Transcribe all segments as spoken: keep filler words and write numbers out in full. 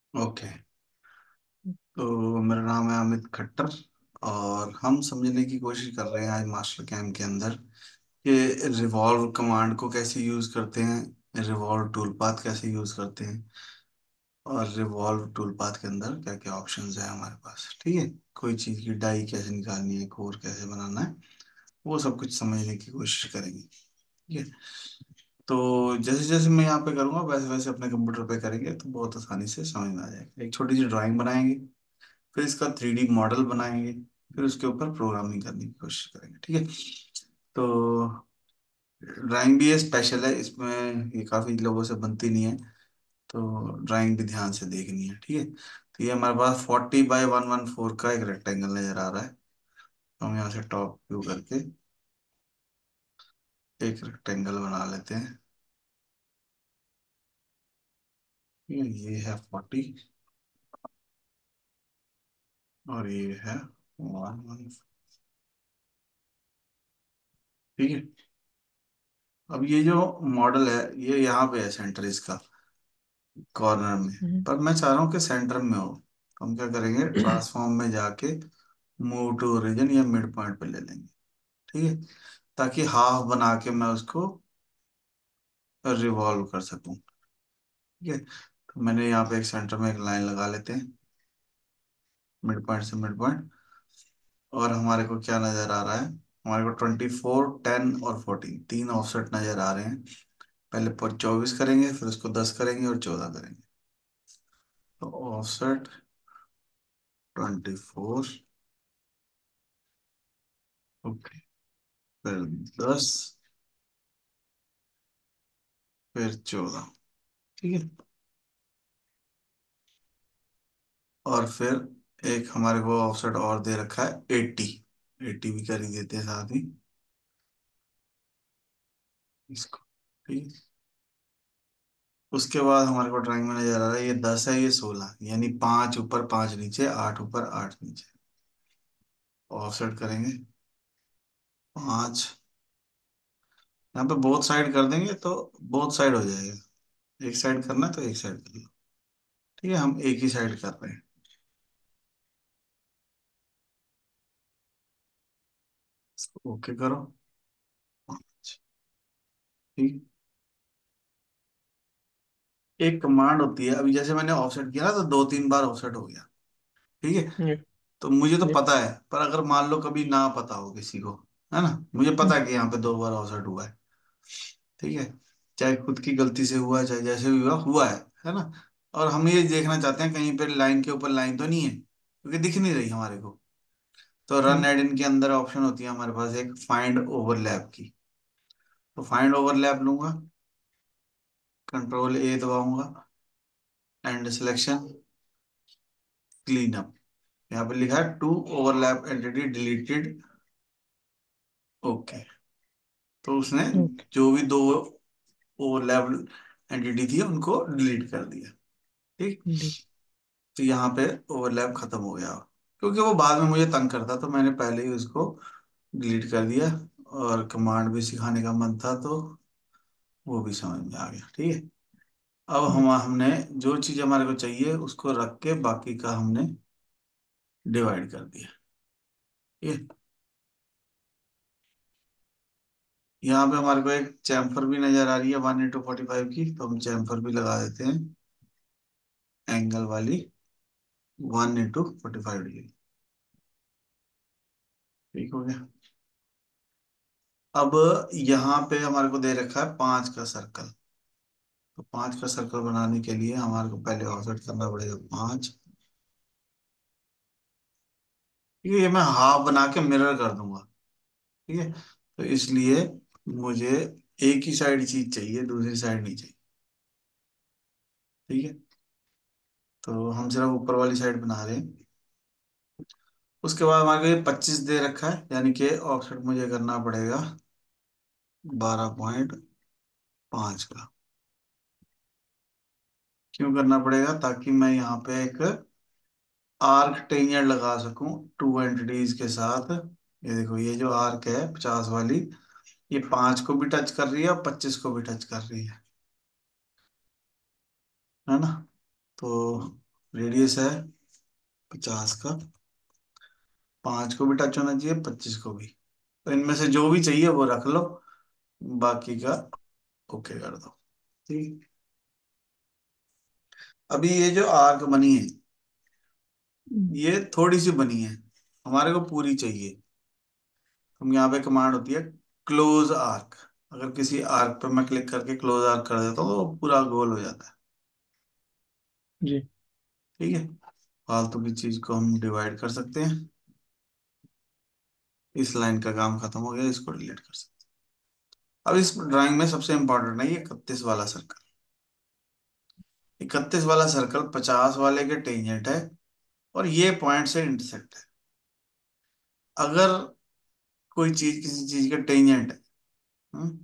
Okay. तो मेरा नाम है अमित खट्टर। और हम समझने की कोशिश कर रहे हैं आज मास्टर कैम के अंदर कि रिवॉल्व कमांड को कैसे यूज करते हैं, रिवॉल्व टूल पाथ कैसे यूज करते हैं, और रिवॉल्व टूल पाथ के अंदर क्या क्या ऑप्शंस है हमारे पास। ठीक है, कोई चीज़ की डाई कैसे निकालनी है, कोर कैसे बनाना है, वो सब कुछ समझने की कोशिश करेंगे। ठीक है। तो जैसे जैसे मैं यहाँ पे करूँगा वैसे वैसे अपने कंप्यूटर पे करेंगे तो बहुत आसानी से समझ में आ जाएगा। एक छोटी सी ड्राइंग बनाएंगे, फिर इसका थ्री डी मॉडल बनाएंगे, फिर उसके ऊपर प्रोग्रामिंग करने की कोशिश करेंगे। ठीक है। तो ड्राइंग भी ये स्पेशल है, इसमें ये काफ़ी लोगों से बनती नहीं है, तो ड्राइंग भी ध्यान से देखनी है। ठीक है। तो ये हमारे पास forty by one one four का एक रेक्टेंगल नज़र आ रहा है। तो हम यहाँ से टॉप व्यू करके एक रेक्टेंगल बना लेते हैं। ये ये है फोर्टी और ये है वन वन। ठीक है। अब ये जो मॉडल है ये यहाँ पे है, सेंटर इसका कॉर्नर में। हम्म। पर मैं चाह रहा हूँ कि सेंटर में हो, तो हम क्या करेंगे, ट्रांसफॉर्म में जाके मूव टू ओरिजिन या मिड पॉइंट पे ले लेंगे। ठीक है, ताकि हाफ बना के मैं उसको रिवॉल्व कर सकूं। ठीक है। तो मैंने यहाँ पे एक सेंटर में एक लाइन लगा लेते हैं, मिड पॉइंट से मिड पॉइंट। और हमारे को क्या नजर आ रहा है, हमारे को ट्वेंटी फोर टेन और फोर्टीन तीन ऑफसेट नजर आ रहे हैं। पहले पर चौबीस करेंगे, फिर उसको दस करेंगे और चौदह करेंगे। तो ऑफसेट ट्वेंटी फोर, ओके, फिर दस, फिर चौदह। ठीक है। और फिर एक हमारे को ऑफसेट और दे रखा है एट्टी, एट्टी भी कर ही देते हैं साथ ही इसको। ठीक है। उसके बाद हमारे को ड्राइंग में नजर आ रहा है ये दस है, ये सोलह, यानी पांच ऊपर पांच नीचे, आठ ऊपर आठ नीचे। ऑफसेट करेंगे पांच, यहाँ पे बोथ साइड कर देंगे तो बोथ साइड हो जाएगा। एक साइड करना है तो एक साइड कर लो। ठीक है, हम एक ही साइड कर रहे हैं। इसको ओके करो। पाँच। ठीक। एक कमांड होती है, अभी जैसे मैंने ऑफसेट किया ना तो दो तीन बार ऑफसेट हो गया। ठीक है। ये तो मुझे तो ये पता है, पर अगर मान लो कभी ना पता हो किसी को, है ना, मुझे पता है कि यहाँ पे दो बार ऑफसेट हुआ है। ठीक है। चाहे खुद की गलती से हुआ, चाहे जैसे भी हुआ हुआ है है ना। और हम ये देखना चाहते हैं कहीं पे लाइन के ऊपर लाइन तो नहीं है, क्योंकि दिख नहीं रही हमारे को। तो रन हम्म। एड इन के अंदर ऑप्शन होती है हमारे पास एक फाइंड ओवरलैप की। तो फाइंड ओवरलैप लूंगा, कंट्रोल ए दबाऊंगा, एंड सिलेक्शन, क्लीन अप। यहाँ पे लिखा है two overlap entity deleted. Okay. तो उसने ओके। जो भी दो ओवरलैप एंटिटी थी उनको डिलीट कर दिया। ठीक। ठीक। तो यहाँ पे ओवरलैप खत्म हो गया, क्योंकि वो बाद में मुझे तंग करता तो मैंने पहले ही उसको डिलीट कर दिया। और कमांड भी सिखाने का मन था तो वो भी समझ में आ गया। ठीक है। अब हम ओके। हमने जो चीज़ हमारे को चाहिए उसको रख के बाकी का हमने डिवाइड कर दिया। ठीक है। यहाँ पे हमारे को एक चैम्फर भी नजर आ रही है वन इंटू फोर्टी फाइव की, तो हम चैम्फर भी लगा देते हैं, एंगल वाली, one into forty five degree. ठीक हो गया। अब यहाँ पे हमारे को दे रखा है पांच का सर्कल। तो पांच का सर्कल बनाने के लिए हमारे को पहले ऑफसेट करना पड़ेगा पांच। ठीक है, ये मैं हाफ बना के मिरर कर दूंगा। ठीक है। तो इसलिए मुझे एक ही साइड चीज चाहिए, दूसरी साइड नहीं चाहिए। ठीक है। तो हम सिर्फ ऊपर वाली साइड बना रहे हैं। उसके बाद हमारे को ये पच्चीस दे रखा है, यानी कि ऑफसेट मुझे करना पड़ेगा बारह पॉइंट पांच का। क्यों करना पड़ेगा, ताकि मैं यहाँ पे एक आर्क टेंजेंट लगा सकूं टू एंटिटीज के साथ। ये देखो, ये जो आर्क है पचास वाली, ये पांच को भी टच कर रही है और पच्चीस को भी टच कर रही है है ना। तो रेडियस है पचास का, पांच को भी टच होना चाहिए, पच्चीस को भी। तो इनमें से जो भी चाहिए वो रख लो, बाकी का ओके कर दो। ठीक। अभी ये जो आर्क बनी है, ये थोड़ी सी बनी है, हमारे को पूरी चाहिए। हम यहाँ पे कमांड होती है क्लोज आर्क। अगर किसी आर्क पे मैं क्लिक करके क्लोज आर्क कर देता हूँ तो वो पूरा गोल हो जाता है। जी। ठीक है। फालतू की चीज को हम डिवाइड कर सकते हैं। इस लाइन का काम खत्म हो गया, इसको डिलीट कर सकते हैं। अब इस ड्राइंग में सबसे इंपॉर्टेंट है ये इकतीस वाला सर्कल। इकतीस वाला सर्कल पचास वाले के टेंजेंट है, और ये पॉइंट से इंटरसेक्ट है। अगर कोई चीज किसी चीज के टेंजेंट है, हम्म,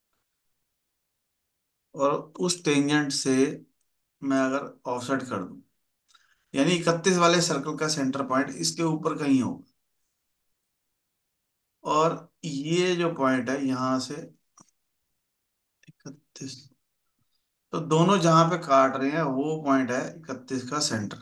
और उस टेंजेंट से मैं अगर ऑफसेट कर दूं, यानी इकतीस वाले सर्कल का सेंटर पॉइंट इसके ऊपर कहीं होगा, और ये जो पॉइंट है यहां से इकतीस, तो दोनों जहां पे काट रहे हैं वो पॉइंट है इकतीस का सेंटर।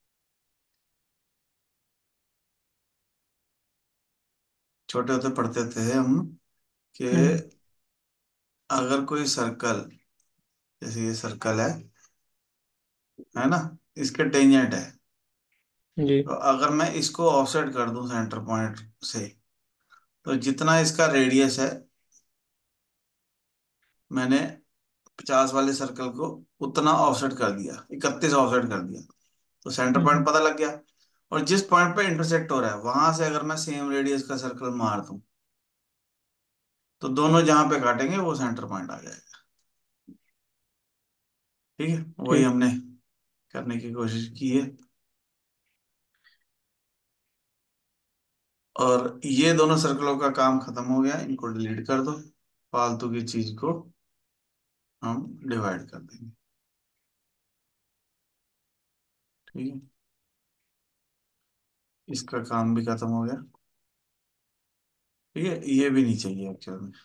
छोटे होते पढ़ते थे हम कि हम्म। अगर कोई सर्कल, जैसे ये सर्कल है है ना, इसके टेंजेंट है, जी। तो अगर मैं इसको ऑफसेट कर दूं सेंटर पॉइंट से, तो जितना इसका रेडियस है, मैंने पचास वाले सर्कल को उतना ऑफसेट कर दिया, इकतीस ऑफसेट कर दिया, तो सेंटर हम्म। पॉइंट पता लग गया। और जिस पॉइंट पे इंटरसेक्ट हो रहा है वहां से अगर मैं सेम रेडियस का सर्कल मार दूं, तो दोनों जहां पे काटेंगे वो सेंटर पॉइंट आ जाएगा। ठीक है, वही ठीक। हमने करने की कोशिश की है। और ये दोनों सर्कलों का काम खत्म हो गया, इनको डिलीट कर दो। फालतू की चीज को हम डिवाइड कर देंगे। ठीक है, इसका काम भी खत्म हो गया। ठीक है, ये भी नहीं चाहिए एक्चुअल में।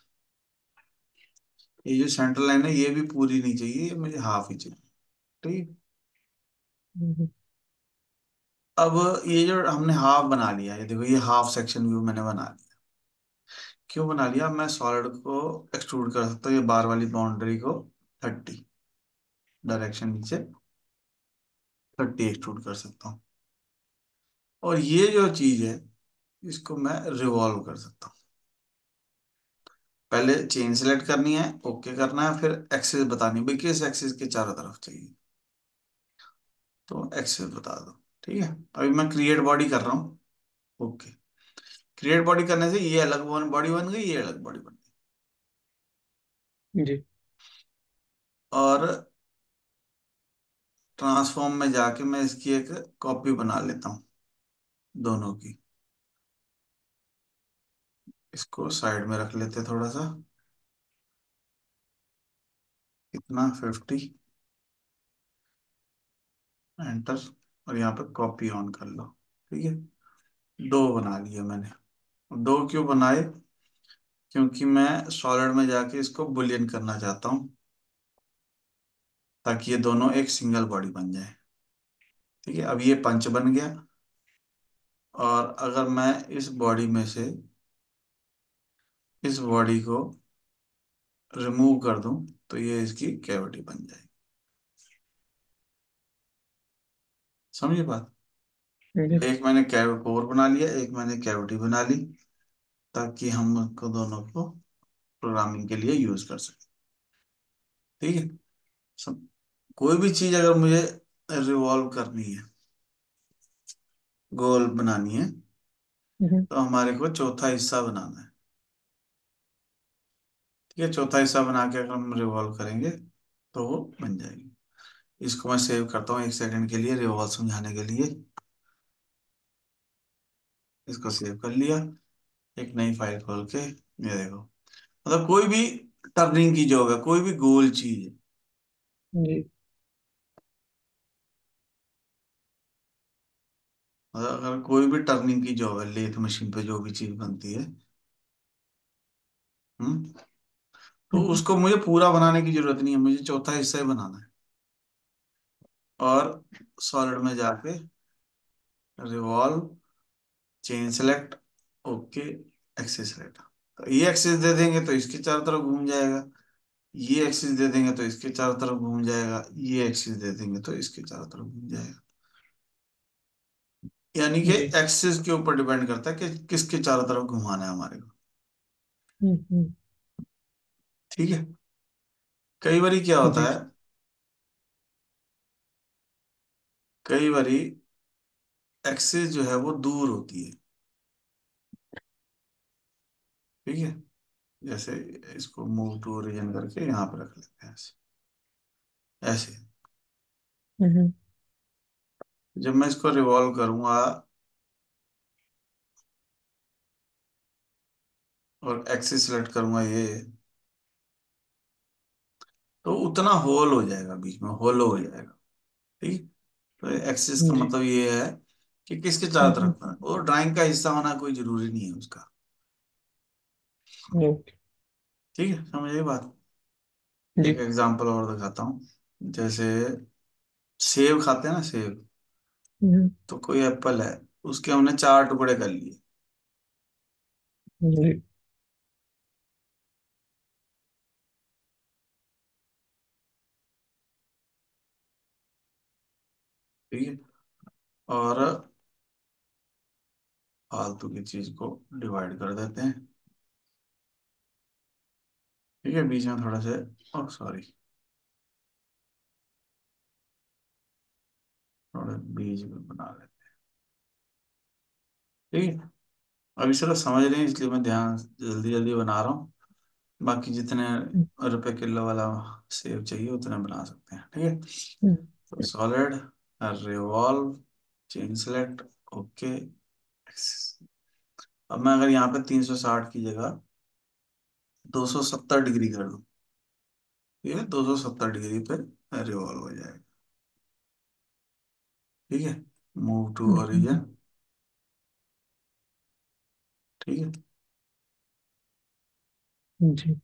ये जो सेंटर लाइन है ये भी पूरी नहीं चाहिए, ये मुझे हाफ ही चाहिए। ठीक है। हम्म। अब ये जो हमने हाफ बना लिया, ये देखो, ये हाफ सेक्शन व्यू मैंने बना लिया। क्यों बना लिया? मैं सॉलिड को एक्सट्रूड कर सकता हूँ ये बार वाली बाउंड्री को थर्टी डायरेक्शन नीचे, थर्टी एक्सट्रूड कर सकता हूँ। और ये जो चीज है इसको मैं रिवॉल्व कर सकता हूँ। पहले चेन सेलेक्ट करनी है, ओके करना है, फिर एक्सिस बतानी है भाई किस एक्सिस के चारों तरफ चाहिए, तो एक्सिस बता दो। ठीक है, अभी मैं क्रिएट बॉडी कर रहा हूँ। ओके। क्रिएट बॉडी करने से ये अलग बॉडी बन गई, ये अलग बॉडी बन गई। जी। और ट्रांसफॉर्म में जाके मैं इसकी एक कॉपी बना लेता हूँ दोनों की। इसको साइड में रख लेते थोड़ा सा, कितना, फिफ्टी, एंटर, और यहाँ पे कॉपी ऑन कर लो। ठीक है, दो बना लिए मैंने। दो क्यों बनाए? क्योंकि मैं सॉलिड में जाके इसको बुलियन करना चाहता हूँ, ताकि ये दोनों एक सिंगल बॉडी बन जाए। ठीक है, अब ये पंच बन गया। और अगर मैं इस बॉडी में से इस बॉडी को रिमूव कर दूं, तो ये इसकी कैविटी बन जाएगी। समझिए बात। जी। एक मैंने कैव कोर बना लिया, एक मैंने कैविटी बना ली, ताकि हम उसको दोनों को प्रोग्रामिंग के लिए यूज कर सकें। ठीक है। सब, कोई भी चीज अगर मुझे रिवॉल्व करनी है, गोल बनानी है, हम्म। तो हमारे को चौथा हिस्सा बनाना है। ठीक है, चौथा हिस्सा बना के अगर हम रिवॉल्व करेंगे तो वो बन जाएगी। इसको मैं सेव करता हूँ एक सेकंड के लिए रिवॉल्व समझाने के लिए। इसको सेव कर लिया, एक नई फाइल खोल के, ये देखो, मतलब कोई भी टर्निंग की जॉब है, कोई भी गोल चीज है, जी। मतलब अगर कोई भी टर्निंग की जॉब है, लेथ मशीन पे जो भी चीज बनती है, हम्म, तो हम्म। उसको मुझे पूरा बनाने की जरूरत नहीं है, मुझे चौथा हिस्सा ही बनाना है। और सॉलिड में जाके revolve, chain select, okay, axis select. तो ये एक्सिस दे देंगे तो इसके चारों तरफ घूम जाएगा, ये एक्सिस दे देंगे तो इसके चारों तरफ घूम जाएगा, ये एक्सिस दे देंगे तो इसके चारों तरफ घूम जाएगा। यानी कि जी। एक्सिस के ऊपर डिपेंड करता है कि किसके चारों तरफ घुमाना है हमारे को। हम्म हम्म, ठीक है। कई बारी क्या होता जी। है, कई बारी एक्सिस जो है वो दूर होती है। ठीक है। जैसे इसको मूव टू ओरिजिन करके यहाँ पे रख लेते हैं ऐसे। ऐसे हम्म जब मैं इसको रिवॉल्व करूंगा और एक्सिस सेलेक्ट करूंगा ये, तो उतना होल हो जाएगा, बीच में होलो हो जाएगा। ठीक। तो एक्सिस का जी। मतलब ये है कि किसके चारों हम्म तरफ का, और ड्राइंग का हिस्सा होना कोई जरूरी नहीं है उसका। ओके। ठीक है, समझिए बात। एक जी। एग्जांपल और दिखाता हूँ। जैसे सेब खाते हैं ना, सेब। हम्म तो कोई एप्पल है, उसके हमने चार टुकड़े कर लिए। जी। ठीक है। और फालतू की चीज को डिवाइड कर देते हैं। ठीक है, बीच में थोड़ा से, ओह सॉरी, थोड़े बीज में बना लेते हैं। ठीक है। अभी सिर्फ समझ रहे हैं इसलिए मैं ध्यान जल्दी जल्दी बना रहा हूँ। बाकी जितने रुपए किलो वाला सेब चाहिए उतने बना सकते हैं। ठीक है। हम्म तो solid, revolve, chain select, okay. अब मैं अगर यहाँ पे तीन सौ साठ की जगह दो सौ सत्तर डिग्री कर दूं, ये दो सौ सत्तर डिग्री पे रिवॉल्व हो जाएगा। ठीक है। Move to hmm, origin. ठीक है। जी।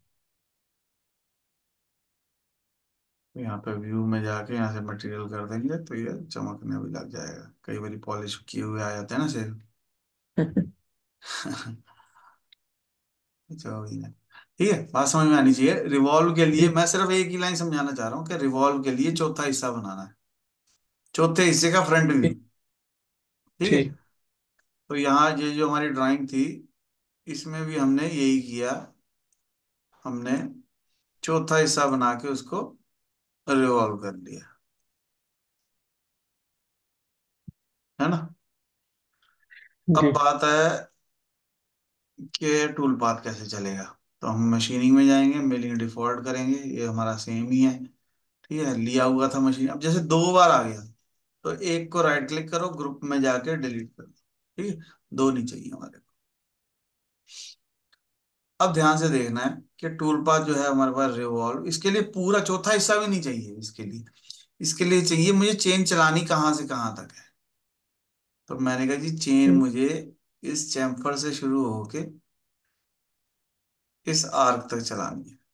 तो यहाँ पे व्यू में जाके यहाँ से मटेरियल कर देंगे तो ये चमकने भी लग जाएगा। कई बार पॉलिश किए हुए आ जाते हैं ना सेब। जो भी है। ठीक है, बात समझ में आनी चाहिए। रिवॉल्व के लिए जी। मैं सिर्फ एक ही लाइन समझाना चाह रहा हूँ कि रिवॉल्व के लिए चौथा हिस्सा बनाना है, चौथे हिस्से का फ्रंट व्यू। जी। ठीक है। जी। तो यहाँ ये जो हमारी ड्राइंग थी, इसमें भी हमने यही किया। हमने चौथा हिस्सा बना के उसको रिवॉल्व कर लिया, है ना। अब जी। बात है कि टूल पाथ कैसे चलेगा। तो हम मशीनिंग में जाएंगे, मिलिंग डिफॉल्ट करेंगे, ये हमारा सेम ही है। ठीक है, लिया हुआ था मशीन। अब जैसे दो बार आ गया तो एक को राइट क्लिक करो, ग्रुप में जाके डिलीट कर दो। ठीक है, दो नहीं चाहिए हमारे को। अब ध्यान से देखना है कि टूल पाथ जो है हमारे पास रिवॉल्व, इसके लिए पूरा चौथा हिस्सा भी नहीं चाहिए। इसके लिए इसके लिए चाहिए मुझे चेन चलानी कहाँ से कहाँ तक है। तो मैंने कहा जी चेन हम्म मुझे इस चैम्फर से शुरू होके इस आर्क तक चलानी है।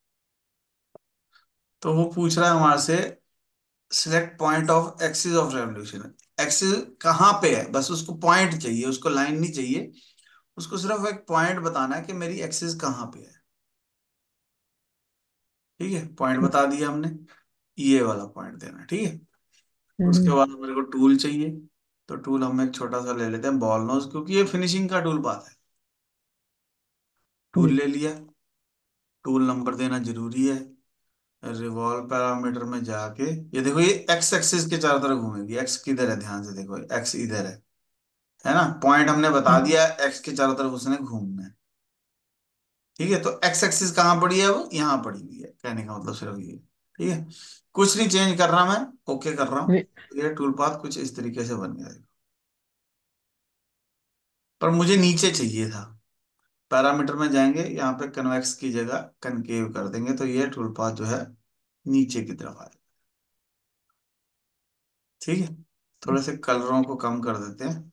तो वो पूछ रहा है हमारे से select point of axis of revolution. Axis कहाँ पे है, बस उसको पॉइंट चाहिए, उसको लाइन नहीं चाहिए। उसको सिर्फ एक पॉइंट बताना है कि मेरी एक्सिस कहाँ पे है। ठीक है, पॉइंट ठीक। बता दिया हमने, ये वाला पॉइंट देना है। ठीक है। उसके हम्म बाद मेरे को टूल चाहिए। तो टूल हम एक छोटा सा ले लेते हैं, बॉल नोज, क्योंकि ये फिनिशिंग का टूल पाथ है। टूल जी। ले लिया। टूल नंबर देना जरूरी है। रिवॉल्व पैरामीटर में जाके ये देखो, ये एक्स एक्सिस के चारों तरफ घूमेगी। एक्स किधर है, ध्यान से देखो, एक्स इधर है है ना। पॉइंट हमने बता हम्म दिया, एक्स के चारों तरफ उसने घूमना है। ठीक है। तो एक्स एक्सिस कहाँ पड़ी है, वो यहाँ पड़ी हुई है, कहने का मतलब सिर्फ ये है। ठीक है, कुछ नहीं चेंज कर रहा मैं, ओके कर रहा हूँ। जी। तो ये टूल पाथ कुछ इस तरीके से बन जाएगा। पर मुझे नीचे चाहिए था। पैरामीटर में जाएंगे, यहाँ पे कन्वेक्स की जगह कनकेव कर देंगे तो ये टूल पाथ जो है नीचे की तरफ आएगा। ठीक है। थोड़े से कलरों को कम कर देते हैं।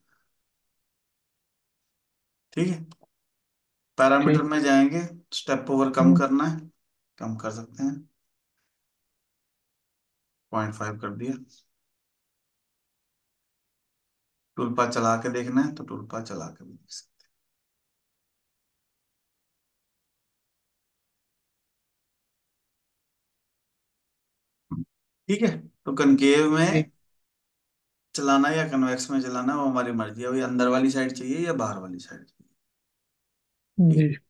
ठीक है। पैरामीटर ठीक। में जाएंगे, स्टेप ओवर कम हम्म करना है, कम कर सकते हैं, पॉइंट फाइव कर दिया। टूल पाथ चला के देखना है तो टूल पाथ चला के भी देख सकते हैं। ठीक है, तो कनकेव जी। में चलाना है या कन्वेक्स में चलाना है वो हमारी मर्जी है। अभी अंदर वाली साइड चाहिए या बाहर वाली साइड चाहिए। ठीक। जी।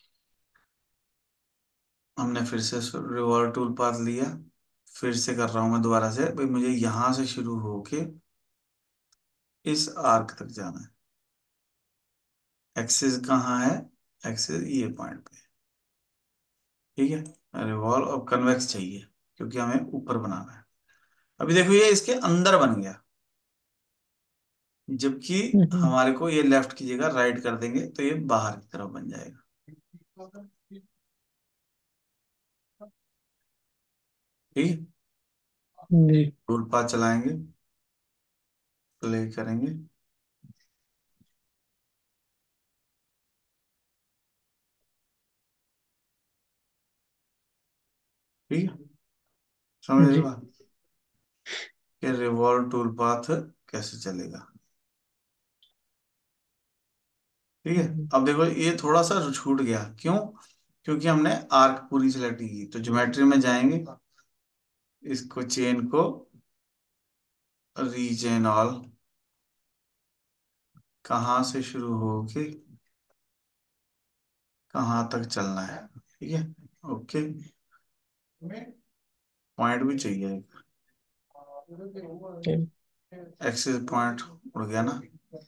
हमने फिर से रिवॉल्व टूल पाथ लिया। फिर से कर रहा हूं मैं दोबारा से भाई, मुझे यहां से शुरू होके इस आर्क तक जाना है। एक्सिस कहाँ है? एक्सिस ये पॉइंट पे। ठीक है, रिवॉल्व अब कन्वेक्स चाहिए क्योंकि हमें ऊपर बनाना है। अभी देखो ये इसके अंदर बन गया, जबकि हम्म। हमारे को ये लेफ्ट की जगह राइट कर देंगे तो ये बाहर की तरफ बन जाएगा। ठीक है, जी। टूल पाथ चलाएंगे, प्ले करेंगे। ठीक है, समझ रहे जी। बात कि रिवॉल्व टूल पाथ कैसे चलेगा। ठीक है, हम्म। अब देखो ये थोड़ा सा छूट गया, क्यों? क्योंकि हमने आर्क पूरी सेलेक्ट की। तो ज्योमेट्री में जाएंगे, इसको चेन को रीचेन ऑल, कहाँ से शुरू होके कहाँ तक चलना है। ठीक है, ओके। पॉइंट भी चाहिए एक, जी। एक्सिस पॉइंट उड़ गया ना।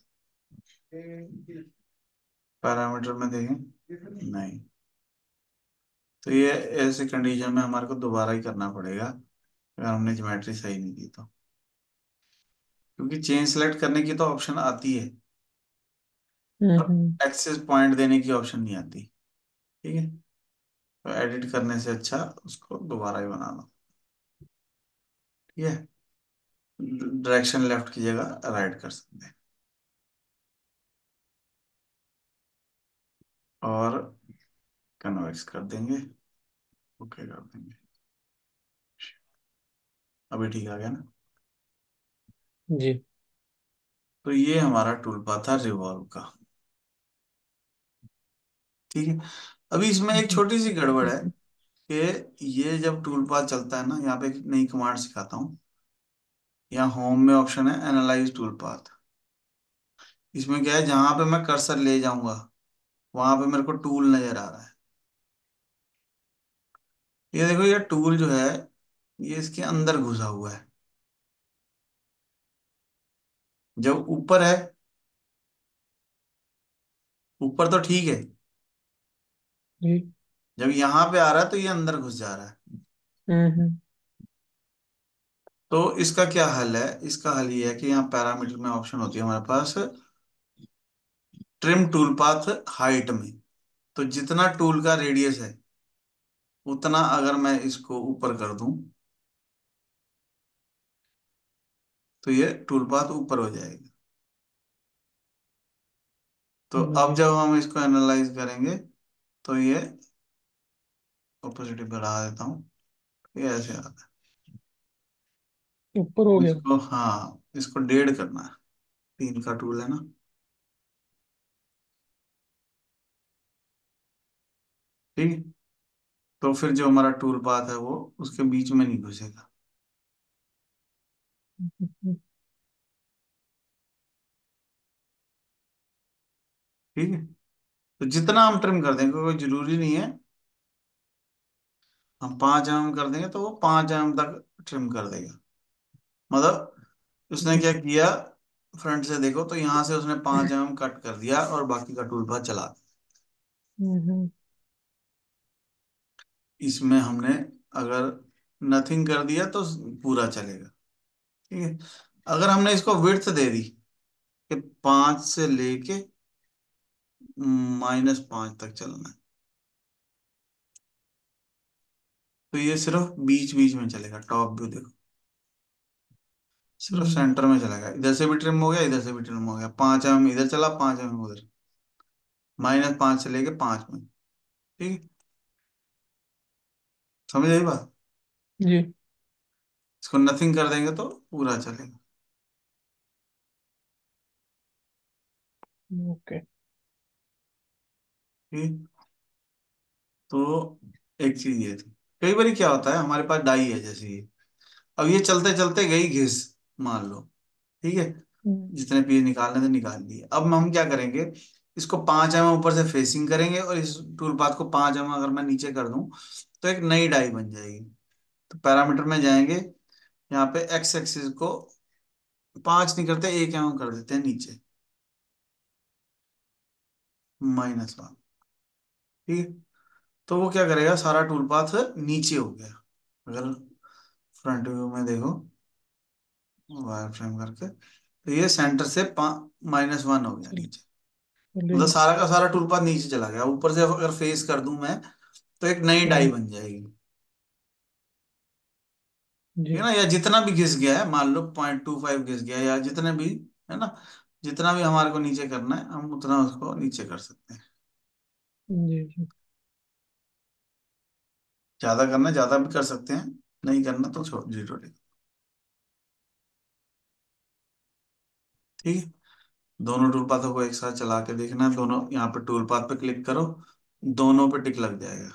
पैरामीटर में देखें, नहीं। तो ये ऐसे कंडीशन में हमारे को दोबारा ही करना पड़ेगा अगर हमने ज्योमेट्री सही नहीं की तो, क्योंकि चेन सेलेक्ट करने की तो ऑप्शन आती है पर हम्म। एक्सेस पॉइंट देने की ऑप्शन नहीं आती। ठीक है, तो एडिट करने से अच्छा उसको दोबारा ही बना लो। ठीक है, डायरेक्शन लेफ्ट की जगह राइट कर सकते हैं और कन्वर्स कर देंगे, ओके कर देंगे। अभी ठीक आ गया ना। जी। तो ये हमारा टूल पाथ था रिवॉल्व का। ठीक है, अभी इसमें एक हम्म। छोटी सी गड़बड़ है कि ये जब टूल पाथ चलता है ना, यहाँ पे एक नई कमांड सिखाता हूँ। यहाँ होम में ऑप्शन है एनालाइज टूल पाथ। इसमें क्या है, जहां पे मैं कर्सर ले जाऊंगा वहां पे मेरे को टूल नजर आ रहा है। ये देखो ये टूल जो है ये इसके अंदर घुसा हुआ है। जब ऊपर है, ऊपर तो ठीक है, जी। जब यहाँ पे आ रहा है तो ये अंदर घुस जा रहा है। हम्म। तो इसका क्या हल है? इसका हल ये है कि यहाँ पैरामीटर में ऑप्शन होती है हमारे पास ट्रिम टूल पाथ हाइट में। तो जितना टूल का रेडियस है उतना अगर मैं इसको ऊपर कर दूं तो ये टूल पाथ ऊपर हो जाएगा। तो अब जी। जब हम इसको एनालाइज करेंगे तो ये ऑपोजिट बढ़ा देता हूँ, ये ऐसे आता है। ऊपर हो गया। इसको हाँ, इसको डेढ़ करना है, तीन का टूल है ना। ठीक है, तो फिर जो हमारा टूल पाथ है वो उसके बीच में नहीं घुसेगा। हम्म। ठीक है, तो जितना हम ट्रिम कर देंगे कोई जरूरी नहीं है हम पाँच एम एम कर देंगे तो वो पाँच एम एम तक ट्रिम कर देगा। मतलब उसने जी। क्या किया, फ्रंट से देखो तो यहाँ से उसने पाँच एम एम कट कर दिया और बाकी का टूल पाथ चला दिया। हम्म। इसमें हमने अगर नथिंग कर दिया तो पूरा चलेगा। ठीक है, अगर हमने इसको विड्थ दे दी कि पाँच से लेके माइनस पाँच तक चलना है तो ये सिर्फ बीच बीच में चलेगा। टॉप व्यू देखो, सिर्फ हम्म। सेंटर में चलेगा। इधर से भी ट्रिम हो गया, इधर से भी ट्रिम हो गया। पाँच एम इधर चला, पाँच एम उधर, माइनस पाँच से लेके पाँच में। ठीक है, समझ आई बात? जी। इसको नथिंग कर देंगे तो पूरा चलेगा। ओके। ठीक। तो एक चीज ये थी, कई बार क्या होता है हमारे पास डाई है जैसे ये, अब ये चलते चलते गई घिस, मान लो, ठीक है, हम्म, जितने पीस निकालने थे निकाल लिए। अब हम क्या करेंगे, इसको पांच एम ऊपर से फेसिंग करेंगे और इस टूल पाथ को पांच एम अगर मैं नीचे कर दूं तो एक नई डाई बन जाएगी। तो पैरामीटर में जाएंगे, यहाँ पे एक्स एक्सिस को पांच नहीं करते, एक एम कर देते हैं नीचे, माइनस वन। ठीक है, तो वो क्या करेगा, सारा टूल पाथ नीचे हो गया। अगर फ्रंट व्यू में देखो वायर फ्रेम करके, तो ये सेंटर से माइनस वन हो गया चलिए। नीचे। मतलब चलिए। सारा का सारा टूल पाथ नीचे चला गया, ऊपर से अगर फेस कर दूं मैं तो एक नई डाई हम्म, बन जाएगी। ठीक है जी। ना, या जितना भी घिस गया है, मान लो पॉइंट टू फाइव घिस गया या जितने भी, है ना, जितना भी हमारे को नीचे करना है हम उतना उसको नीचे कर सकते हैं। जी। जी। ज्यादा करना है ज्यादा भी कर सकते हैं, नहीं करना तो छोड़ जीरो लिख। ठीक है, दोनों टूल पाथों को एक साथ चला के देखना है, दोनों यहाँ पे टूल पाथ पे क्लिक करो, दोनों पे टिक लग जाएगा।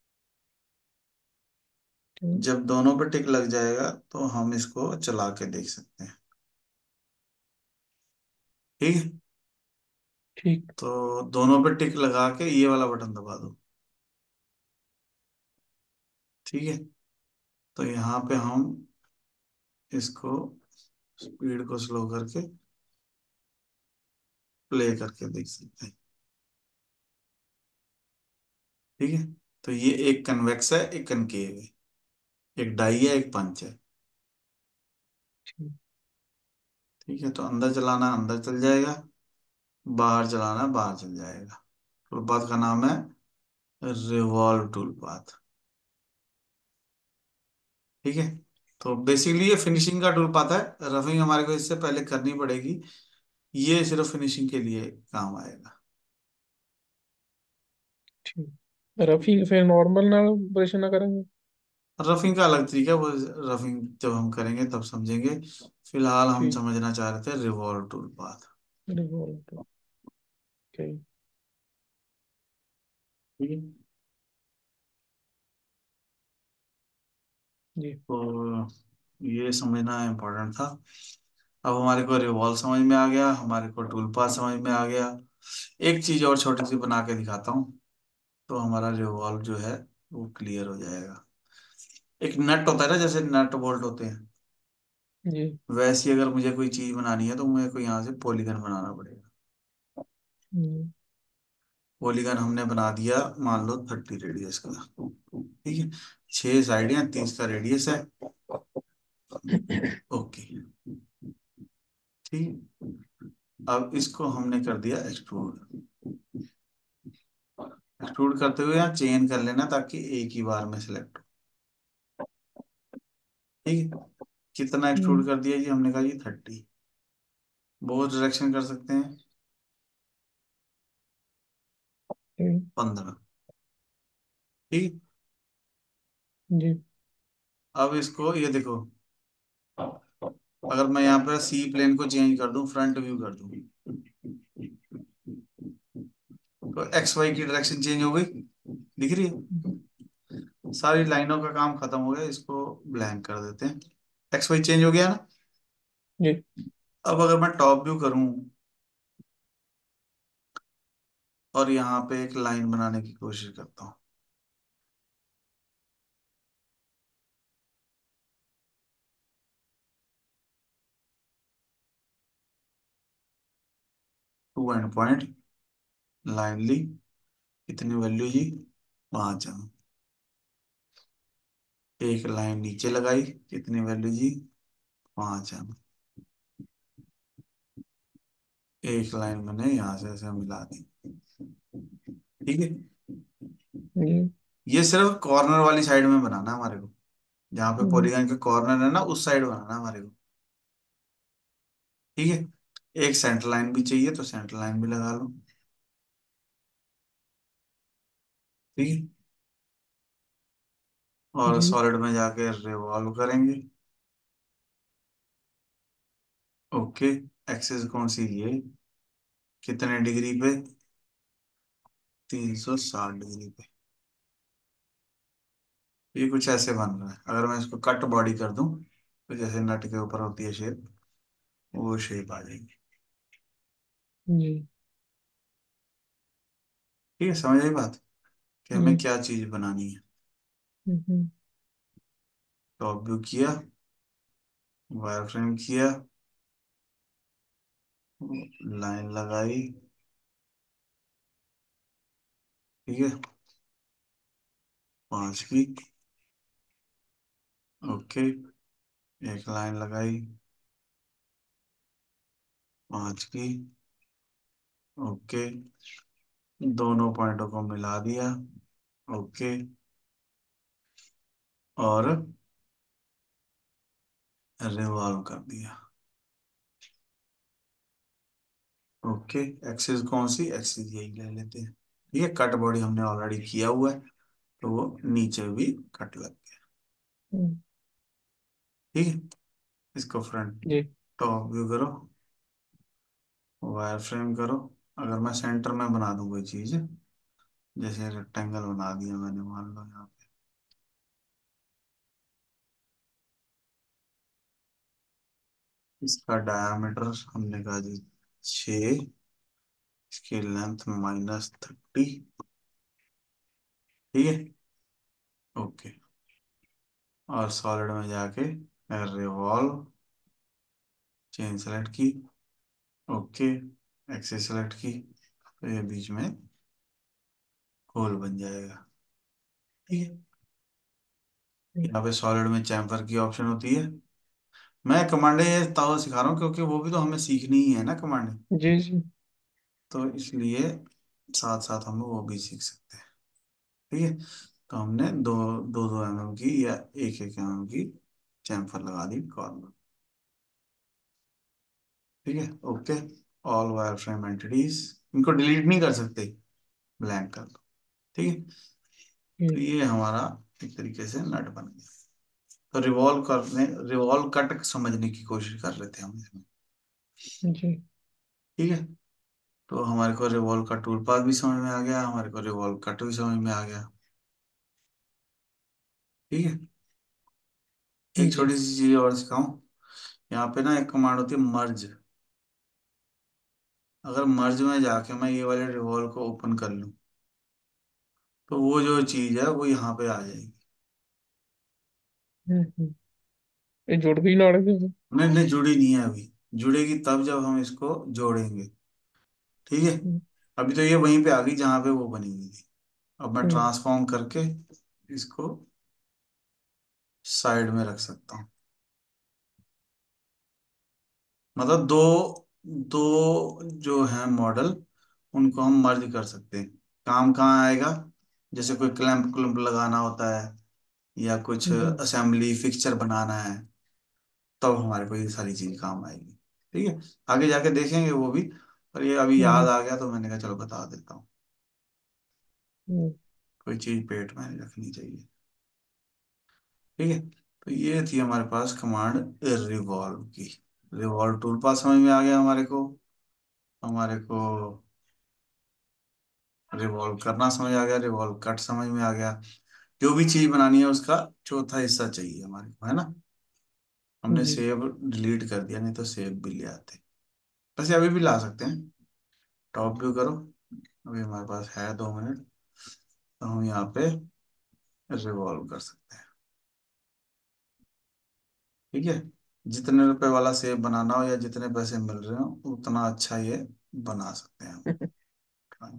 ठीक। जब दोनों पे टिक लग जाएगा तो हम इसको चला के देख सकते हैं। ठीक है, ठीक। तो दोनों पे टिक लगा के ये वाला बटन दबा दो। ठीक है, तो यहाँ पे हम इसको स्पीड को स्लो करके प्ले करके देख सकते हैं। ठीक है, तो ये एक कन्वेक्स है, एक कनकेव है, एक डाई है, एक पंच है। ठीक। ठीक है, तो अंदर चलाना है अंदर चल जाएगा, बाहर चलाना है बाहर चल जाएगा। टूल पाथ का नाम है रिवॉल्व टूल पाथ। ठीक है, तो बेसिकली ये फिनिशिंग का टूल पाथ है, रफिंग हमारे को इससे पहले करनी पड़ेगी, ये सिर्फ फिनिशिंग के लिए काम आएगा। ठीक। रफी फिर नॉर्मल ना ऑपरेशन ना करेंगे? रफिंग का अलग तरीका है, वो रफिंग जब हम करेंगे तब समझेंगे। फिलहाल हम ठीक। समझना चाह रहे थे रिवॉल्व टूल पाथ। रिवॉल्व। ठीक। ठीक है, जी। तो ये समझना इम्पोर्टेंट था। अब हमारे को रिवॉल्व समझ में आ गया, हमारे को टूल पाथ समझ में आ गया। एक चीज और छोटी सी बना के दिखाता हूँ, तो हमारा रिवॉल्व जो है वो क्लियर हो जाएगा। एक नट होता है ना, जैसे नट बोल्ट होते हैं, जी। वैसे ही अगर मुझे कोई चीज बनानी है तो मुझे को यहाँ से पॉलीगन बनाना पड़ेगा। हम्म, पॉलीगन हमने बना दिया, मान लो थर्टी रेडियस का। ठीक है, छह साइड है, तीस का रेडियस है। ओके, ठीक, अब इसको हमने कर दिया एक्सट्रूड। एक्सट्रूड करते हुए यहाँ चेन कर लेना ताकि एक ही बार में सिलेक्ट हो। ठीक है, कितना एक्सट्रूड हम्म, कर दिया जी हमने, कहा जी थर्टी। बहुत डायरेक्शन कर सकते हैं, ठीक। पंद्रह। ठीक, जी। अब इसको ये देखो, अगर मैं यहाँ पर सी प्लेन को चेंज कर दूं, फ्रंट व्यू कर दूं, तो एक्स वाई की डायरेक्शन चेंज हो गई, दिख रही है। सारी लाइनों का काम खत्म हो गया, इसको ब्लैंक कर देते हैं। एक्स वाई चेंज हो गया ना। जी। अब अगर मैं टॉप व्यू करूं और यहाँ पे एक लाइन बनाने की कोशिश करता हूँ, टू एंड पॉइंट, लाइन ली, कितनी वैल्यू जी, पांच एम। एक लाइन नीचे लगाई, कितनी वैल्यू जी, पांच एम। एक लाइन मैंने यहाँ से ऐसे मिला दी। ठीक है, जी। ये सिर्फ कॉर्नर वाली साइड में बनाना है हमारे को, जहाँ पे हम्म, पॉलीगन के कॉर्नर है ना उस साइड बनाना है हमारे को। ठीक है, एक सेंटर लाइन भी चाहिए तो सेंटर लाइन भी लगा लो। ठीक है, और जी। सॉलिड में जाके रिवॉल्व करेंगे। ओके, एक्सेस कौन सी, ये कितने डिग्री पे? तीन सौ साठ डिग्री पे। ये कुछ ऐसे बन रहा है, अगर मैं इसको कट बॉडी कर दूं तो जैसे नट के ऊपर होती है शेप, वो शेप आ जाएगी। जी। ठीक है, समझ आई बात कि हमें जी। क्या चीज बनानी है। हम्म। टॉप व्यू किया, वायर फ्रेम किया, लाइन लगाई, ठीक है, पांच की, ओके, एक लाइन लगाई, पांच की, ओके, दोनों पॉइंटों को मिला दिया, ओके, और रिवॉल्व कर दिया, ओके। एक्सिस कौन सी? एक्सिस यही ले लेते हैं। ठीक है, कट बॉडी हमने ऑलरेडी किया हुआ है, तो वो नीचे भी कट लग गया। हम्म। ठीक है, इसको फ्रंट जी। टॉप व्यू करो, वायर फ्रेम करो। अगर मैं सेंटर में बना दूं कोई चीज, जैसे रेक्टेंगल बना दिया मैंने, मान लो यहाँ पे, इसका डायमीटर हमने कहा जी छः, इसकी लेंथ माइनस थर्टी। ठीक है, ओके। और सॉलिड में जाके रिवॉल्व, चेन सेलेक्ट की, ओके, एक्सेस सेलेक्ट की, तो ये बीच में होल बन जाएगा। ठीक है, हम्म। यहाँ पे सॉलिड में चैम्फर की ऑप्शन होती है। मैं कमांडे ये ताऊ सिखा रहा हूँ क्योंकि वो भी तो हमें सीखनी ही है ना कमांडे, जी। जी। तो इसलिए साथ साथ हम वो भी सीख सकते हैं। ठीक है, तो हमने दो दो दो एम एम की या एक एक एम एम की चैम्फर लगा दी कॉर्नर। ठीक है, okay. All wire frame entities, इनको डिलीट नहीं कर सकते, ब्लैंक कर दो। ठीक है, तो हम्म। ये हमारा एक तरीके से नट बन गया। तो रिवॉल्व करने, रिवॉल्व कट समझने की कोशिश कर रहे थे हम इसमें। जी। ठीक है, तो हमारे को रिवॉल्व का टूल पाथ भी समझ में आ गया, हमारे को रिवॉल्व कट भी समझ में आ गया। ठीक है, एक जी। छोटी सी चीज और सिखाऊं। यहाँ पे ना एक कमांड होती है मर्ज। अगर मर्ज में जाके मैं ये वाले रिवॉल्व को ओपन कर लूं, तो वो जो चीज है वो यहाँ पे आ जाएगी। हम्म। हम्म। ये जुड़ गई नाड़ के। नहीं नहीं, जुड़ी नहीं है अभी, जुड़ेगी तब जब हम इसको जोड़ेंगे। ठीक है, हम्म। अभी तो ये वहीं पे आ गई जहां पे वो बनी हुई थी। अब मैं हम्म। ट्रांसफॉर्म करके इसको साइड में रख सकता हूँ। मतलब दो दो जो है मॉडल, उनको हम मर्ज कर सकते हैं। काम कहाँ आएगा? जैसे कोई क्लैंप क्लैंप लगाना होता है, या कुछ हम्म। असेंबली फिक्सचर बनाना है, तब हमारे को ये सारी चीज काम आएगी। ठीक है, आगे जाके देखेंगे वो भी, पर ये अभी याद हम्म। आ गया तो मैंने कहा चलो बता देता हूँ। हम्म। कोई चीज पेट में नहीं रखनी चाहिए। ठीक है, तो ये थी हमारे पास कमांड रिवॉल्व की। रिवॉल्व टूल पास समझ में आ गया हमारे को। हमारे को रिवॉल्व करना समझ आ गया, रिवॉल्व कट समझ में आ गया। जो भी चीज बनानी है उसका चौथा हिस्सा चाहिए हमारे को, है ना। हमने जी। सेव डिलीट कर दिया, नहीं तो सेव भी ले आते। वैसे अभी भी ला सकते हैं। टॉप व्यू करो, अभी हमारे पास है दो मिनट, तो हम यहाँ पे रिवॉल्व कर सकते हैं। ठीक है, जितने रुपए वाला सेव बनाना हो या जितने पैसे मिल रहे हो उतना अच्छा ये बना सकते हैं हम।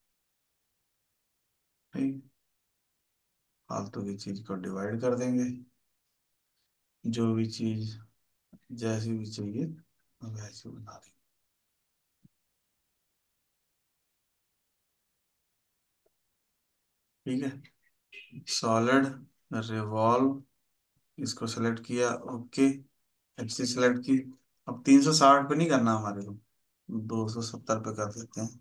ठीक, फालतू की चीज को डिवाइड कर देंगे, जो भी चीज जैसी भी चाहिए वैसी बना देंगे। ठीक है, सॉलिड, रिवॉल्व, इसको सेलेक्ट किया, ओके, एक्सिस सेलेक्ट की। अब तीन सौ साठ पे नहीं करना हमारे को, दो सौ सत्तर पे कर देते हैं।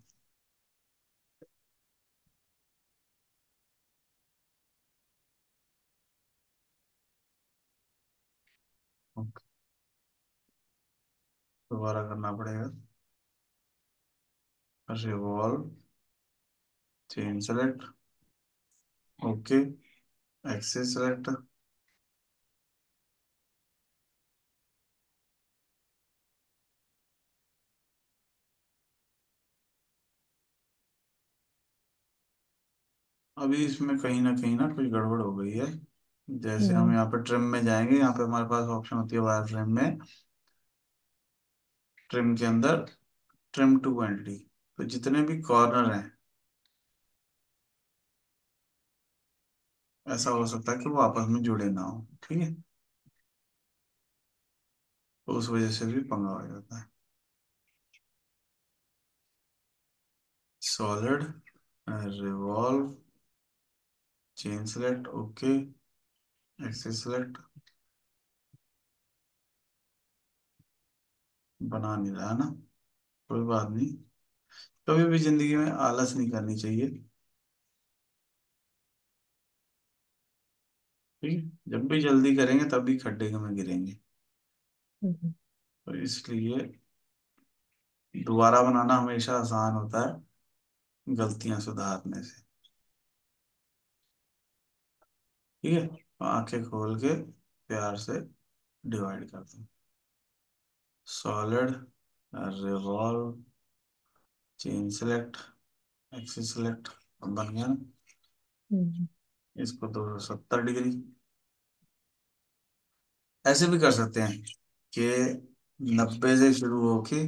ओके, दोबारा करना पड़ेगा। Revolve, chain select, okay, axis select. अभी इसमें कहीं ना कहीं ना कुछ गड़बड़ हो गई है। जैसे हम हम्म। यहाँ पे ट्रिम में जाएंगे, यहाँ पे हमारे पास ऑप्शन होती है वायर फ्रेम में, ट्रिम के अंदर ट्रिम टू एंटिटी। तो जितने भी कॉर्नर हैं, ऐसा हो सकता है कि वो आपस में जुड़े ना हो, ठीक है। तो उस वजह से भी पंगा हो जाता है। Solid, revolve, chain select, okay, axis select. बना नहीं रहा ना, कोई बात नहीं। कभी भी जिंदगी में आलस नहीं करनी चाहिए, ठीक है। जब भी जल्दी करेंगे तब भी खड्डे में गिरेंगे। हम्म। तो इसलिए दोबारा बनाना हमेशा आसान होता है गलतियां सुधारने से, ठीक है। तो आंखें खोल के प्यार से डिवाइड कर दो। Solid, revolve, chain select, axis select. अब बन गया ना। हम्म। इसको दो सौ सत्तर डिग्री। ऐसे भी कर सकते हैं कि नब्बे से शुरू होके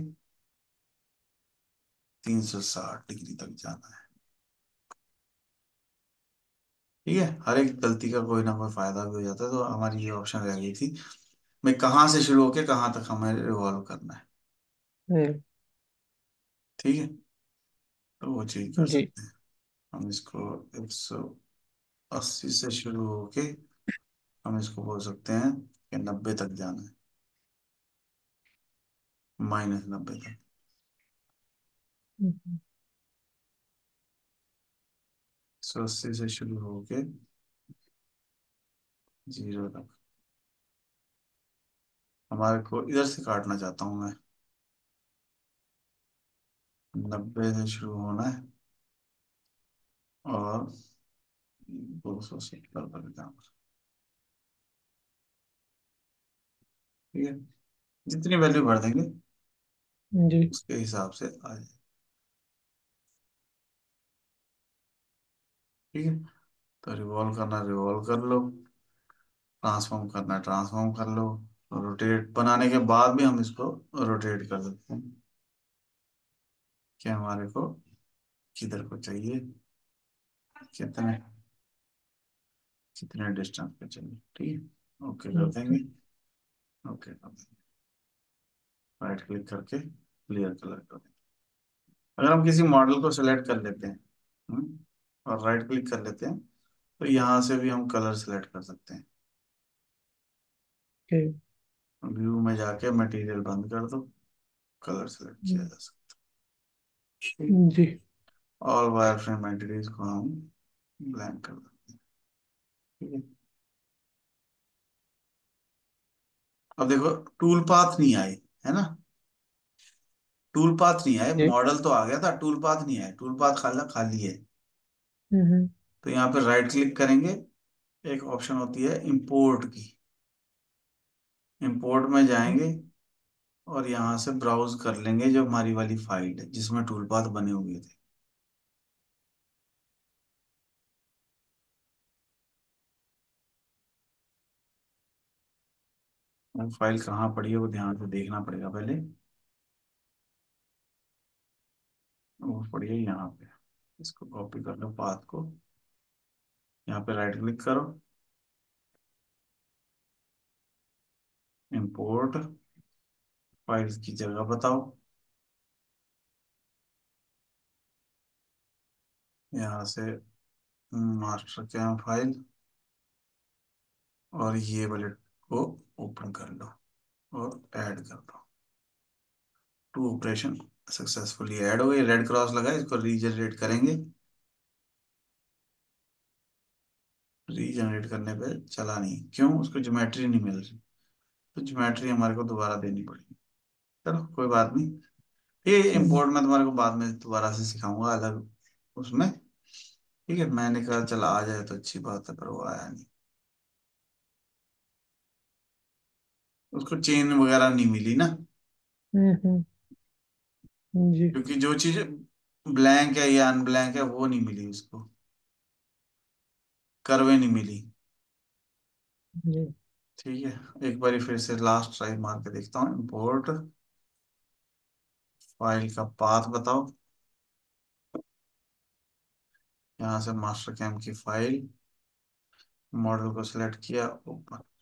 तीन सौ साठ डिग्री तक जाना है, ठीक है। हर एक गलती का कोई ना कोई फायदा भी हो जाता है, तो हमारी ये ऑप्शन रह गई थी, मैं कहाँ से शुरू होके कहाँ तक हमें रिवॉल्व करना है, हम्म। ठीक है। तो वो चीज कर जी। सकते हैं। हम इसको एक सौ अस्सी से शुरू होके हम इसको बोल सकते हैं कि नब्बे तक जाना है, माइनस नब्बे तक। हम्म। सौ अस्सी से शुरू होके जीरो तक। हमारे को इधर से काटना चाहता हूँ मैं, नब्बे से शुरू होना है और दो सौ सत्तर तक जाना, ठीक है। जितनी वैल्यू भर देंगे जी। उसके हिसाब से आ जाए, ठीक है। तो रिवॉल्व करना रिवॉल्व कर लो, ट्रांसफॉर्म करना ट्रांसफॉर्म कर लो। रोटेट बनाने के बाद भी हम इसको रोटेट कर सकते हैं कि हमारे को किधर को चाहिए, कितने कितने डिस्टेंस पे चाहिए, ठीक है। ओके कर ओके। देंगे, ओके कर देंगे। राइट क्लिक करके क्लियर कलर कर देंगे। अगर हम किसी मॉडल को सिलेक्ट कर लेते हैं, हम्म, और राइट क्लिक कर लेते हैं, तो यहाँ से भी हम कलर सेलेक्ट कर सकते हैं। ओके। व्यू में जाके मटेरियल बंद कर दो, कलर सेलेक्ट किया जा सकता है, ठीक। जी। ऑल वायर फ्रेम एंटिटीज को हम ब्लैंक कर देते हैं, ठीक है। अब देखो टूल पाथ नहीं आए, है ना। टूल पाथ नहीं आए, जी। मॉडल तो आ गया था, टूल पाथ नहीं आए, टूल पाथ खाला खाली है। हम्म। तो यहाँ पे राइट क्लिक करेंगे, एक ऑप्शन होती है इंपोर्ट की, इंपोर्ट में जाएंगे और यहाँ से ब्राउज कर लेंगे जो हमारी वाली फाइल है जिसमें टूल पाथ बने हुए थे। वो फाइल कहाँ पड़ी है वो ध्यान से देखना पड़ेगा पहले। वो पड़ी है यहाँ पे, इसको कॉपी कर लो पाथ को, यहाँ पे राइट क्लिक करो, इंपोर्ट, फाइल्स की जगह बताओ, यहाँ से मास्टर कैम फाइल, और ये वाले को ओपन कर लो और ऐड कर दो। टू ऑपरेशन सक्सेसफुली ऐड हो गई, रेड क्रॉस लगा है, इसको रीजनरेट करेंगे। रीजनरेट करने पे चला नहीं, क्यों, उसको ज्योमेट्री नहीं मिल रही, तो ज्योमेट्री हमारे को दोबारा देनी पड़ेगी। चलो कोई बात नहीं, ये हम्म। इम्पोर्ट मैं तुम्हारे को बाद में दोबारा से सिखाऊंगा अलग उसमें। ठीक है, मैंने कहा चल आ जाए तो अच्छी बात है, पर वो आया नहीं। उसको चेन वगैरह नहीं मिली ना, हम्म। जी। क्योंकि जो चीज ब्लैंक है या अनब्लैंक है वो नहीं मिली उसको, करवे नहीं मिली। जी। ठीक है, एक बार फिर से लास्ट ट्राई मार के देखता हूँ। इम्पोर्ट फाइल का पाथ बताओ। यहाँ से मास्टर कैम की फाइल, मॉडल को सिलेक्ट किया, ओपन।